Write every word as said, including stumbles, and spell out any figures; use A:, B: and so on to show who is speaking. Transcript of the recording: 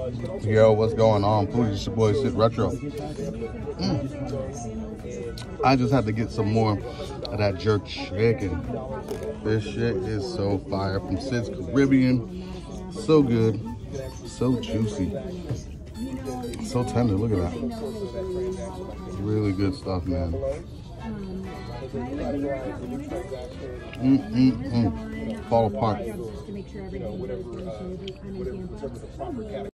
A: Yo, what's going on? Foodies, it's your boy Sid Retro. Mm. I just had to get some more of that jerk chicken. This shit is so fire from Sids Carribean. So good, so juicy, so tender. Look at that. Really good stuff, man. Mm mm mm. Fall apart.